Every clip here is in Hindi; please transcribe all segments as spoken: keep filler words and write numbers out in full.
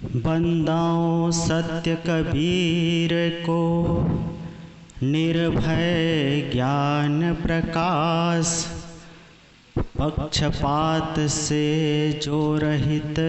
बंदाओं सत्य कबीर को निर्भय ज्ञान प्रकाश, पक्षपात से जो रहित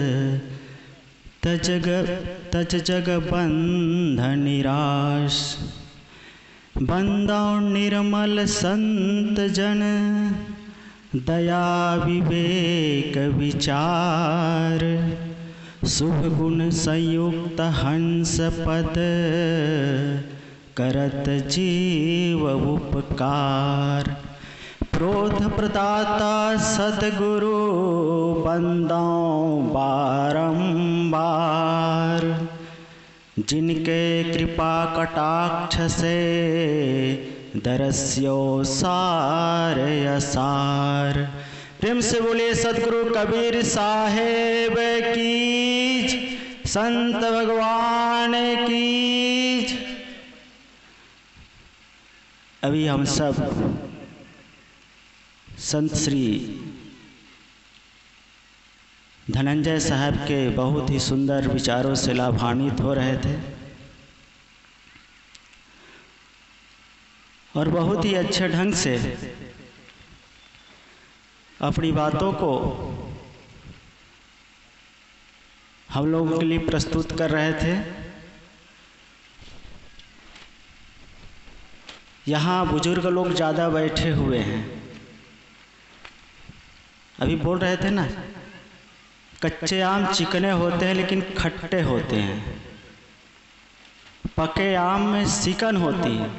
तजग तज जग बंध निराश। बंदाओं निर्मल संत जन दया विवेक विचार, शुभ गुण संयुक्त हंस पद करत जीव उपकार। क्रोध प्रदाता सद्गुरु बंदाओं बारंबार, जिनके कृपा कटाक्ष से दरस्यो सार असार। प्रेम से बोलिए सद्गुरु कबीर साहेब की, संत भगवान की। अभी हम सब संत श्री धनंजय साहब के बहुत ही सुंदर विचारों से लाभान्वित हो रहे थे और बहुत ही अच्छे ढंग से अपनी बातों को हम लोगों के लिए प्रस्तुत कर रहे थे। यहाँ बुजुर्ग लोग ज़्यादा बैठे हुए हैं। अभी बोल रहे थे ना, कच्चे आम चिकने होते हैं लेकिन खट्टे होते हैं, पके आम में सिकन होती है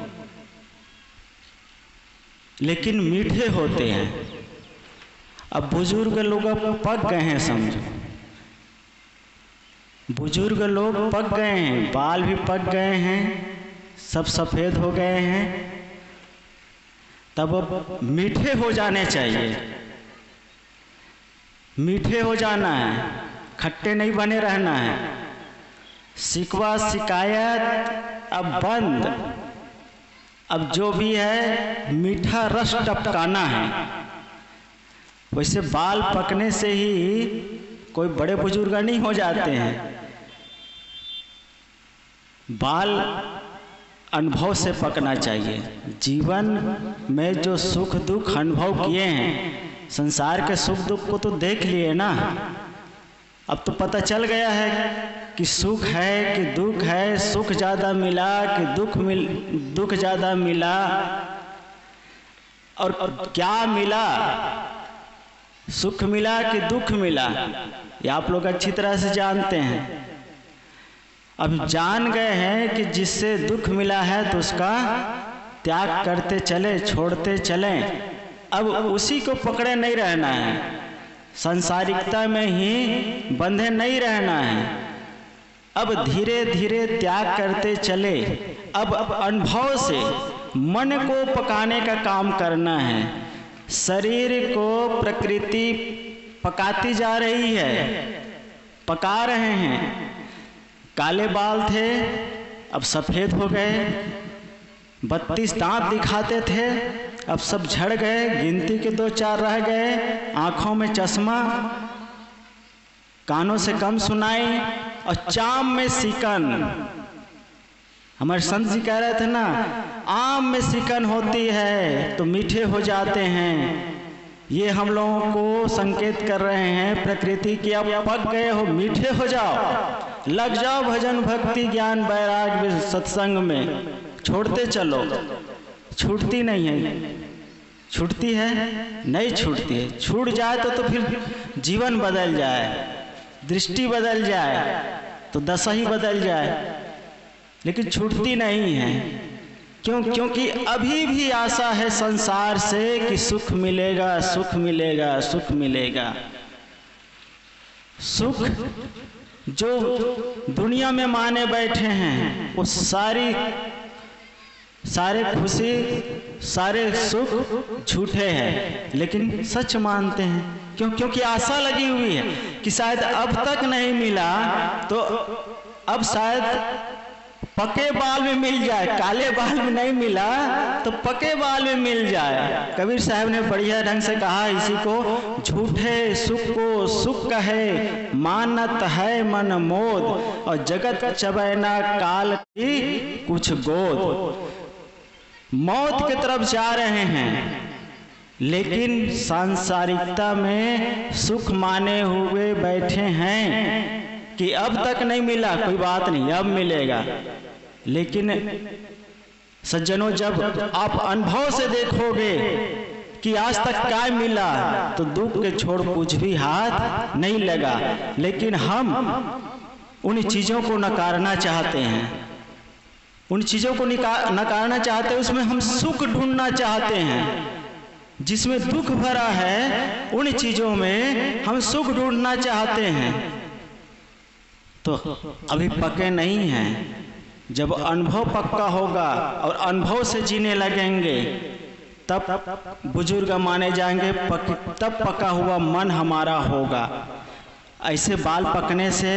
लेकिन मीठे होते हैं। अब बुजुर्ग लोग पक गए हैं, समझो बुजुर्ग लोग पक गए हैं, बाल भी पक गए हैं, सब सफ़ेद हो गए हैं, तब अब मीठे हो जाने चाहिए। मीठे हो जाना है, खट्टे नहीं बने रहना है। शिकवा शिकायत अब बंद, अब जो भी है मीठा रस टपकाना है। वैसे बाल पकने से ही कोई बड़े बुजुर्ग नहीं हो जाते हैं, बाल अनुभव से पकना चाहिए। जीवन में जो सुख दुख अनुभव किए हैं, संसार के सुख दुख को तो देख लिए ना, अब तो पता चल गया है कि सुख है कि दुख है, सुख ज़्यादा मिला कि दुख मिल दुख ज़्यादा मिला, और क्या मिला, सुख मिला कि दुख मिला, ये आप लोग अच्छी तरह से जानते हैं। अब जान गए हैं कि जिससे दुख मिला है तो उसका त्याग करते चले, छोड़ते चलें। अब उसी को पकड़े नहीं रहना है, सांसारिकता में ही बंधे नहीं रहना है। अब धीरे धीरे त्याग करते चले। अब अनुभव से मन को पकाने का काम करना है। शरीर को प्रकृति पकाती जा रही है, पका रहे हैं। काले बाल थे अब सफ़ेद हो गए, बत्तीस दांत दिखाते थे अब सब झड़ गए, गिनती के दो चार रह गए। आँखों में चश्मा, कानों से कम सुनाई और चाम में सिकन। हमारे संत जी कह रहे थे ना, आम में सिकन होती है तो मीठे हो जाते हैं। ये हम लोगों को संकेत कर रहे हैं प्रकृति की, अब पक गए हो, मीठे हो जाओ, लग जाओ भजन भक्ति ज्ञान वैराग्य सत्संग में, छोड़ते चलो। छूटती नहीं है, छूटती है नहीं छूटती है। छूट जाए तो तो फिर जीवन बदल जाए, दृष्टि बदल जाए तो दशा ही बदल जाए, लेकिन छूटती नहीं है। क्यों? क्योंकि अभी भी आशा है संसार से कि सुख मिलेगा, सुख मिलेगा, सुख मिलेगा। सुख जो दुनिया में माने बैठे हैं वो सारी सारे खुशी सारे सुख झूठे हैं, लेकिन सच मानते हैं। क्यों? क्योंकि आशा लगी हुई है कि शायद अब तक नहीं मिला तो अब शायद पके बाल में मिल जाए, काले बाल में नहीं मिला तो पके बाल में मिल जाए। कबीर साहब ने बढ़िया ढंग से कहा इसी को, झूठे सुख को सुख कहे मानत है मन मोद, और जगत चबैना काल की कुछ गोद। मौत की तरफ जा रहे हैं लेकिन सांसारिकता में सुख माने हुए बैठे हैं कि अब तक नहीं मिला, कोई बात नहीं अब मिलेगा। लेकिन सज्जनों, जब आप अनुभव से देखोगे कि आज तक क्या मिला तो दुख के छोड़ कुछ भी हाथ नहीं लगा। लेकिन हम उन चीजों को नकारना चाहते हैं, उन चीजों को नकारना चाहते हैं, उसमें हम सुख ढूंढना चाहते हैं। जिसमें दुख भरा है उन चीजों में हम सुख ढूंढना चाहते हैं। तो अभी पके नहीं हैं। जब अनुभव पक्का होगा और अनुभव से जीने लगेंगे तब बुजुर्ग माने जाएंगे, पक, तब पका हुआ मन हमारा होगा। ऐसे बाल पकने से,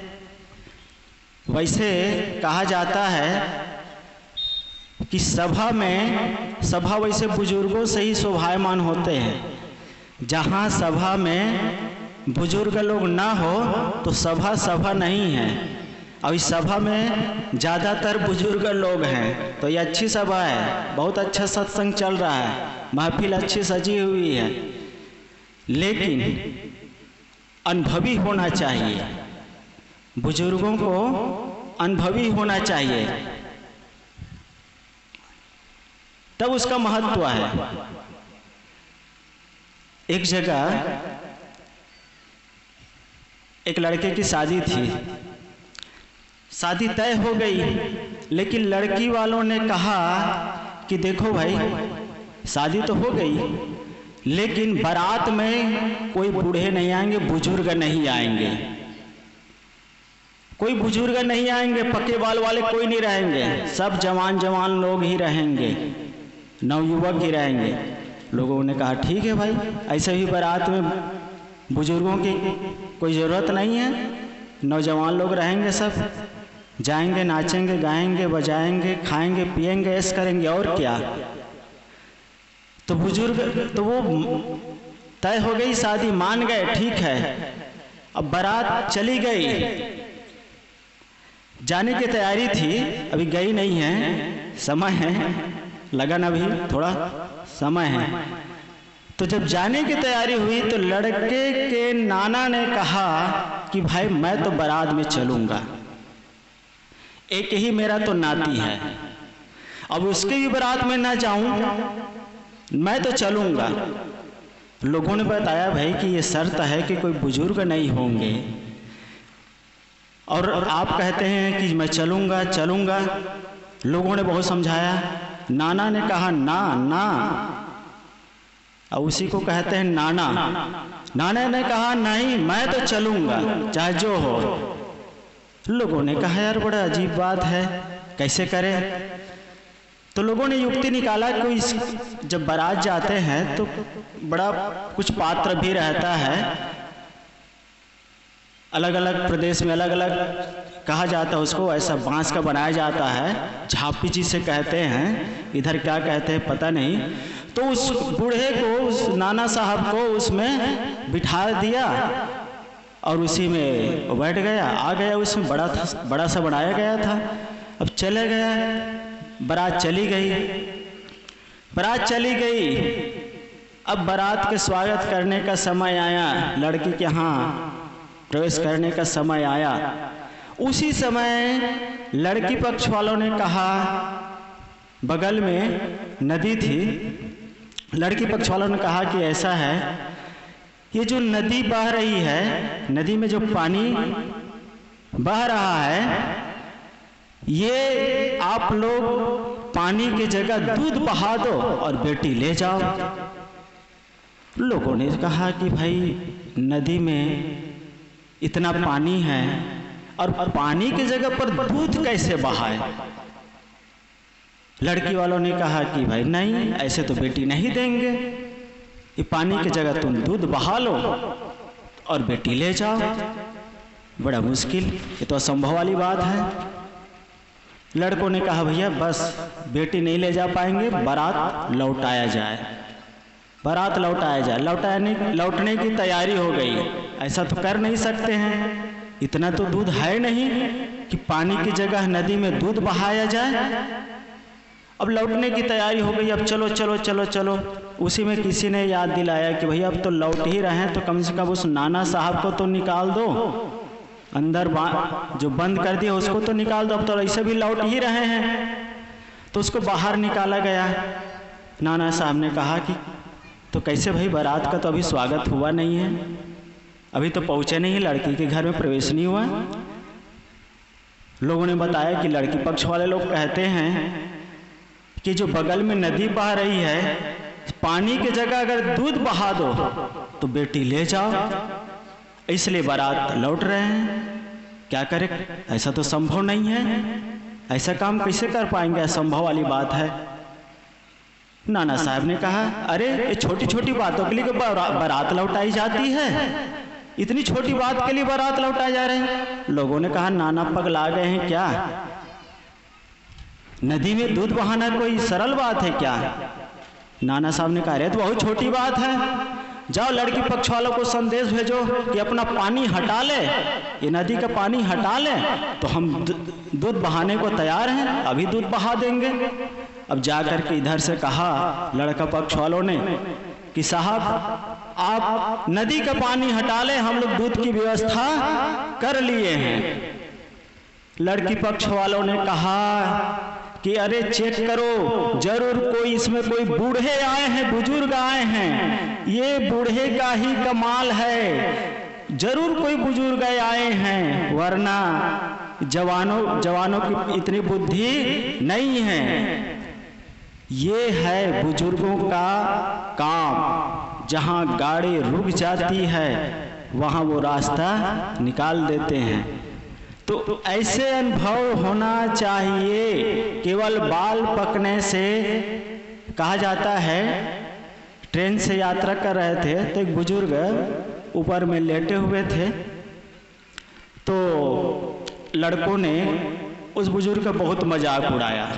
वैसे कहा जाता है कि सभा में, सभा वैसे बुजुर्गों से ही शोभायमान होते हैं। जहाँ सभा में बुजुर्ग लोग ना हो तो सभा सभा नहीं है। और इस सभा में ज़्यादातर बुजुर्ग लोग हैं तो ये अच्छी सभा है, बहुत अच्छा सत्संग चल रहा है, महफिल अच्छी सजी हुई है। लेकिन अनुभवी होना चाहिए, बुजुर्गों को अनुभवी होना चाहिए, तब उसका महत्व है। एक जगह एक लड़के की शादी थी, शादी तय हो गई, लेकिन लड़की वालों ने कहा कि देखो भाई शादी तो हो गई लेकिन बारात में कोई बूढ़े नहीं आएंगे, बुजुर्ग नहीं आएंगे, कोई बुजुर्ग नहीं आएंगे, पक्के बाल वाले कोई नहीं रहेंगे, सब जवान जवान लोग ही रहेंगे, नवयुवक ही रहेंगे। लोगों ने कहा ठीक है भाई, ऐसे ही बारात में बुजुर्गों की कोई ज़रूरत नहीं है, नौजवान लोग रहेंगे, सब जाएंगे, नाचेंगे, गाएंगे, बजाएंगे, खाएंगे, पिएंगे, ऐश करेंगे, और क्या। तो बुजुर्ग, तो वो तय हो गई शादी, मान गए, ठीक है। अब बारात चली गई, जाने की तैयारी थी, अभी गई नहीं है, समय है, लगन अभी थोड़ा समय है। तो जब जाने की तैयारी हुई तो लड़के के नाना ने कहा कि भाई मैं तो बारात में चलूंगा, एक ही मेरा तो नाती है, अब उसके भी बारात में ना जाऊं, मैं तो चलूंगा। लोगों ने बताया भाई कि ये शर्त है कि कोई बुजुर्ग नहीं होंगे, और आप कहते हैं कि मैं चलूंगा चलूंगा। लोगों ने बहुत समझाया, नाना ने कहा ना ना, और उसी को कहते हैं नाना। नाना ने कहा नहीं मैं तो चलूंगा चाहे जो हो। लोगों ने कहा यार बड़ा अजीब बात है, कैसे करें। तो लोगों ने युक्ति निकाला, कोई जब बारात जाते हैं तो बड़ा कुछ पात्र भी रहता है, अलग अलग प्रदेश में अलग अलग कहा जाता है उसको, ऐसा बांस का बनाया जाता है, झापी जी से कहते हैं, इधर क्या कहते हैं पता नहीं। तो उस बूढ़े को, उस नाना साहब को उसमें बिठा दिया और उसी में बैठ गया, आ गया, उसमें बड़ा था, बड़ा सा बनाया गया था। अब चले गया, बारात चली गई, बारात चली गई। अब बारात के स्वागत करने का समय आया, लड़की के यहाँ प्रवेश करने का समय आया। उसी समय लड़की पक्ष वालों ने कहा, बगल में नदी थी, लड़की पक्ष वालों ने कहा कि ऐसा है, ये जो नदी बह रही है, नदी में जो पानी बह रहा है, ये आप लोग पानी की जगह दूध बहा दो और बेटी ले जाओ। लोगों ने कहा कि भाई नदी में इतना पानी है और पानी की जगह पर दूध कैसे बहाए। लड़की वालों ने कहा कि भाई नहीं, ऐसे तो बेटी नहीं देंगे, ये पानी की जगह तुम दूध बहा लो और बेटी ले जाओ। बड़ा मुश्किल, ये तो असंभव वाली बात है। लड़कों ने कहा भैया बस बेटी नहीं ले जा पाएंगे, बारात लौटाया जाए, बारात लौटाया जाए। लौटाने लौटने की तैयारी हो गई। ऐसा तो कर नहीं सकते हैं, इतना तो दूध है नहीं कि पानी की जगह नदी में दूध बहाया जाए। अब लौटने की तैयारी हो गई, अब चलो चलो चलो चलो। उसी में किसी ने याद दिलाया कि भैया अब तो लौट ही रहे हैं तो कम से कम उस नाना साहब को तो निकाल दो, अंदर जो बंद कर दिया उसको तो निकाल दो, अब तो ऐसे भी लौट ही रहे हैं। तो उसको बाहर निकाला गया। नाना साहब ने कहा कि तो कैसे भाई, बारात का तो अभी स्वागत हुआ नहीं है, अभी तो पहुंचे नहीं, लड़की के घर में प्रवेश नहीं हुआ। लोगों ने बताया कि लड़की पक्ष वाले लोग कहते हैं कि जो बगल में नदी बह रही है, पानी की जगह अगर दूध बहा दो तो बेटी ले जाओ, इसलिए बारात लौट रहे हैं। क्या करें, ऐसा तो संभव नहीं है, ऐसा काम कैसे कर पाएंगे, असंभव वाली बात है। नाना साहब ने कहा अरे ये छोटी छोटी बातों के लिए बारात लौटाई जाती है, इतनी छोटी बात के लिए बारात लौटाए जा रहे हैं। लोगों ने कहा नाना पगला गए हैं क्या, नदी में दूध बहाना कोई सरल बात है क्या। नाना साहब ने कहा अरे तो बहुत छोटी बात है, जाओ लड़की पक्ष वालों को संदेश भेजो कि अपना पानी हटा ले, ये नदी का पानी हटा ले तो हम दूध बहाने को तैयार हैं, अभी दूध बहा देंगे। अब जाकर के इधर से कहा लड़का पक्ष वालों ने कि साहब आप नदी का पानी हटा ले, हम लोग दूध की व्यवस्था कर लिए हैं। लड़की पक्ष वालों ने कहा कि अरे चेक करो, जरूर कोई इसमें कोई बूढ़े आए हैं, बुजुर्ग आए हैं, ये बूढ़े का ही कमाल है, जरूर कोई बुजुर्ग आए हैं, वरना जवानों जवानों की इतनी बुद्धि नहीं है। ये है बुजुर्गों का काम, जहां गाड़ी रुक जाती है वहां वो रास्ता निकाल देते हैं। तो ऐसे अनुभव होना चाहिए। केवल बाल पकने से, कहा जाता है ट्रेन से यात्रा कर रहे थे तो एक बुजुर्ग ऊपर में लेटे हुए थे, तो लड़कों ने उस बुजुर्ग का बहुत मजाक उड़ाया,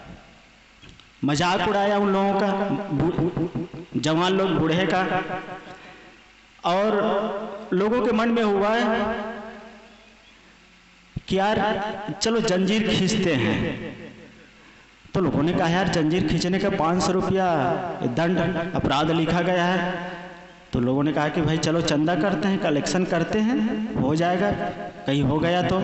मजाक उड़ाया उन लोगों का, जवान लोग बूढ़े का। और लोगों के मन में हुआ कि यार चलो जंजीर खींचते हैं। तो लोगों ने कहा यार जंजीर खींचने का पाँच सौ रुपया दंड अपराध लिखा गया है। तो लोगों ने कहा कि भाई चलो चंदा करते हैं, कलेक्शन करते हैं, हो जाएगा, कहीं हो गया तो।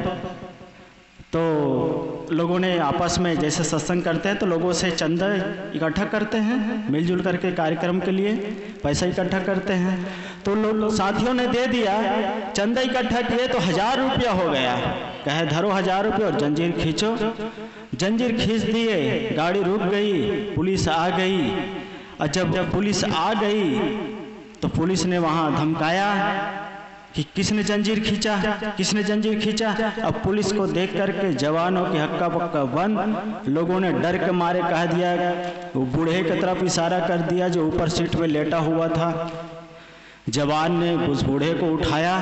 तो लोगों ने आपस में जैसे सत्संग करते हैं तो लोगों से चंदा इकट्ठा करते हैं, मिलजुल करके कार्यक्रम के लिए पैसा इकट्ठा करते हैं। तो लोग साथियों ने दे दिया, चंदा इकट्ठा किए तो हजार रुपया हो गया। कहे धरो हजार रुपया और जंजीर खींचो। जंजीर खींच दिए, गाड़ी रुक गई, पुलिस आ गई। और जब जब पुलिस आ गई तो पुलिस ने वहाँ धमकाया कि किसने जंजीर खींचा, किसने जंजीर खींचा। अब पुलिस को देख करके जवानों की हक्का पक्का बंद। लोगों ने डर के मारे कह दिया, वो बूढ़े की तरफ इशारा कर दिया जो ऊपर सीट में लेटा हुआ था। जवान ने उस बूढ़े को उठाया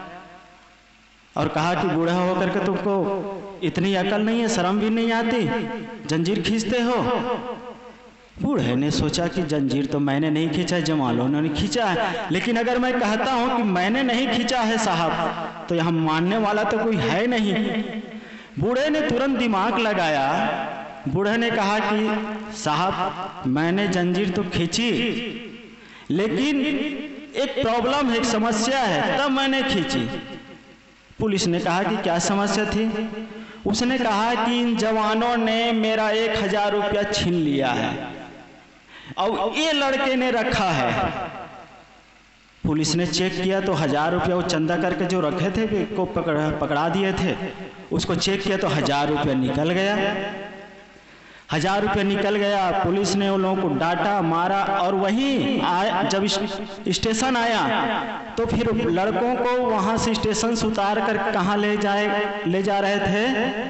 और कहा कि बूढ़ा होकर के तुमको इतनी अकल नहीं है, शर्म भी नहीं आती, जंजीर खींचते हो। बूढ़े ने सोचा कि जंजीर तो मैंने नहीं खींचा, जवानों ने खींचा है, लेकिन अगर मैं कहता हूं कि मैंने नहीं खींचा है साहब तो यहां मानने वाला तो कोई है नहीं। बूढ़े ने तुरंत दिमाग लगाया। बूढ़े ने कहा कि साहब मैंने जंजीर तो खींची, लेकिन एक प्रॉब्लम है, एक समस्या है, तब मैंने खींची। पुलिस ने कहा कि क्या समस्या थी। उसने कहा कि इन जवानों ने मेरा एक हजार रुपया छीन लिया है और ये लड़के ने रखा है। पुलिस ने चेक किया तो हजार रुपया वो चंदा करके जो रखे थे को पकड़ा पकड़ा दिए थे, उसको चेक किया तो हजार रुपया निकल गया। हजार रुपया निकल गया। पुलिस ने उन लोगों को डांटा, मारा। और वहीं आया, जब स्टेशन आया तो फिर लड़कों को वहां से स्टेशन से उतार कर कहाँ ले जाए ले जा रहे थे,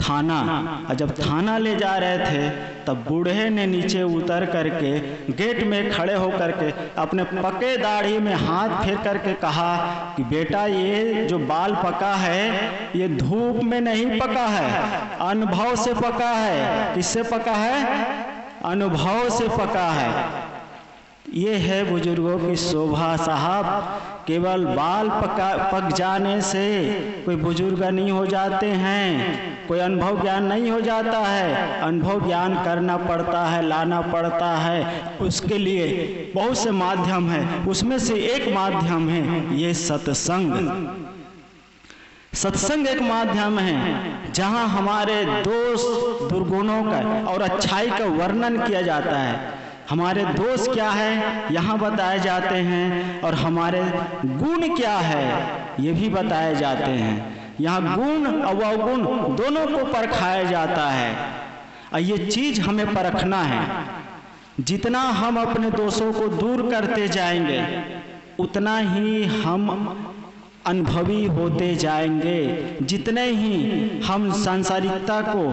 थाना, और जब थाना ले जा रहे थे तब बूढ़े ने नीचे उतर करके गेट में खड़े होकर के अपने पके दाढ़ी में हाथ फेर करके कहा कि बेटा ये जो बाल पका है ये धूप में नहीं पका है, अनुभव से पका है। किससे पका है? अनुभव से पका है। ये है बुजुर्गों की शोभा साहब। केवल बाल पका पक जाने से कोई बुजुर्ग नहीं हो जाते हैं, कोई अनुभव ज्ञान नहीं हो जाता है। अनुभव ज्ञान करना पड़ता है, लाना पड़ता है। उसके लिए बहुत से माध्यम है, उसमें से एक माध्यम है ये सत्संग। सत्संग एक माध्यम है जहां हमारे दोष दुर्गुणों का और अच्छाई का वर्णन किया जाता है। हमारे दोष क्या है यहाँ बताए जाते हैं, और हमारे गुण क्या है ये भी बताए जाते हैं। यहाँ गुण और अवगुण दोनों को परखाया जाता है, और ये चीज हमें परखना है। जितना हम अपने दोषों को दूर करते जाएंगे उतना ही हम अनुभवी होते जाएंगे। जितने ही हम सांसारिकता को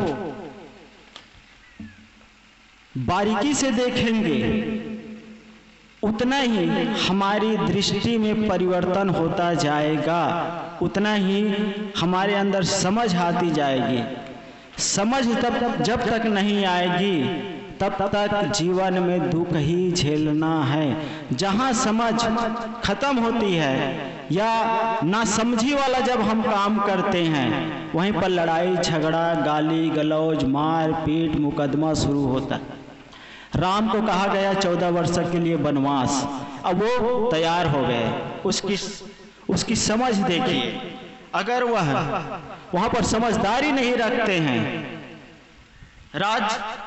बारीकी से देखेंगे उतना ही हमारी दृष्टि में परिवर्तन होता जाएगा, उतना ही हमारे अंदर समझ आती जाएगी। समझ तब जब तक नहीं आएगी तब तक जीवन में दुख ही झेलना है। जहाँ समझ खत्म होती है या नासमझी वाला जब हम काम करते हैं वहीं पर लड़ाई झगड़ा, गाली गलौज, मार पीट, मुकदमा शुरू होता है। राम को कहा गया चौदह वर्ष के लिए वनवास, अब वो तैयार हो गए। उसकी उसकी समझ देखिए, अगर वह वहां पर समझदारी नहीं रखते हैं, राज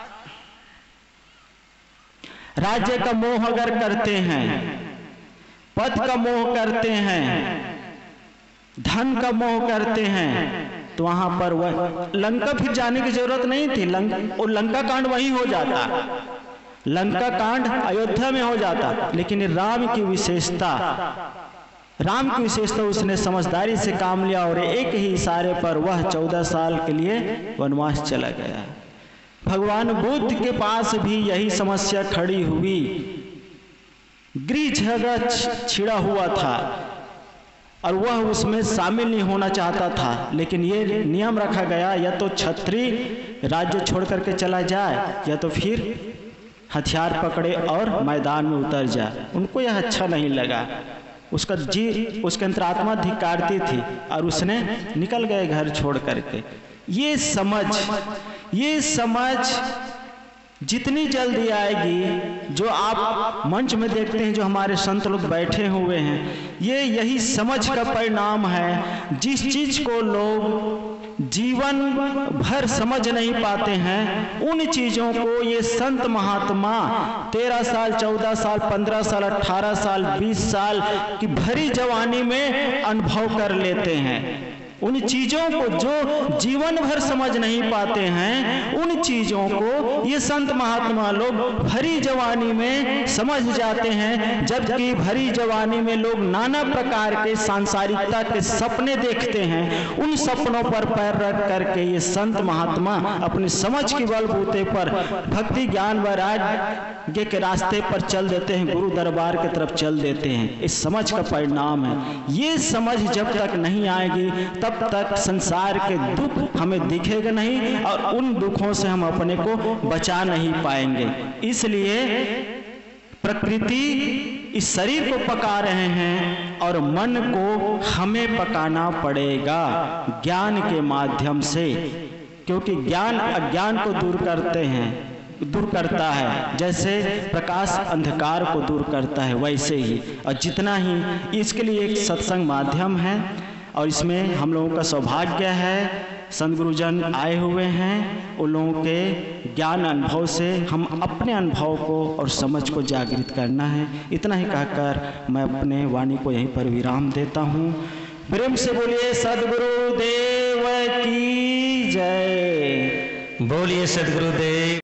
राज्य का मोह अगर करते हैं, पद का मोह करते हैं, धन का मोह करते हैं, तो वहां पर वह लंका फिर जाने की जरूरत नहीं थी। लंका और लंका कांड वहीं हो जाता, लंका कांड अयोध्या में हो जाता। लेकिन राम की विशेषता राम की विशेषता उसने समझदारी से काम लिया और एक ही इशारे पर वह चौदह साल के लिए वनवास चला गया। भगवान बुद्ध के पास भी यही समस्या खड़ी हुई। गृह झगड़ा छिड़ा हुआ था और वह उसमें शामिल नहीं होना चाहता था, लेकिन ये नियम रखा गया या तो क्षत्रिय राज्य छोड़ करके चला जाए या तो फिर हथियार पकड़े और मैदान में उतर जाए। उनको यह अच्छा नहीं लगा, उसका जी उसके अंतरात्मा धिक्कारती थी और उसने निकल गए घर छोड़ करके। ये समझ ये समझ जितनी जल्दी आएगी, जो आप मंच में देखते हैं जो हमारे संत लोग बैठे हुए हैं, ये यही समझ का परिणाम है। जिस चीज को लोग जीवन भर समझ नहीं पाते हैं उन चीजों को ये संत महात्मा तेरह साल, चौदह साल, पंद्रह साल, अठारह साल, बीस साल की भरी जवानी में अनुभव कर लेते हैं। उन चीजों को जो जीवन भर समझ नहीं पाते हैं उन चीजों को ये संत महात्मा लोग भरी जवानी में समझ जाते हैं। जबकि भरी जवानी में लोग नाना प्रकार के सांसारिकता के सपने देखते हैं, उन सपनों पर पैर रख करके ये संत महात्मा अपनी समझ के बलबूते पर भक्ति ज्ञान वैराग्य के रास्ते पर चल देते हैं, गुरु दरबार की तरफ चल देते हैं। इस समझ का परिणाम है। ये समझ जब तक नहीं आएगी तब तब तक संसार के दुख हमें दिखेगा नहीं और उन दुखों से हम अपने को बचा नहीं पाएंगे। इसलिए प्रकृति इस शरीर को पका रहे हैं और मन को हमें पकाना पड़ेगा ज्ञान के माध्यम से, क्योंकि ज्ञान अज्ञान को दूर करते हैं दूर करता है। जैसे प्रकाश अंधकार को दूर करता है वैसे ही, और जितना ही इसके लिए एक सत्संग माध्यम है और इसमें हम लोगों का सौभाग्य है। संत गुरुजन आए हुए हैं, उन लोगों के ज्ञान अनुभव से हम अपने अनुभव को और समझ को जागृत करना है। इतना ही कहकर मैं अपने वाणी को यहीं पर विराम देता हूँ। प्रेम से बोलिए सद्गुरुदेव की जय। बोलिए सद्गुरुदेव।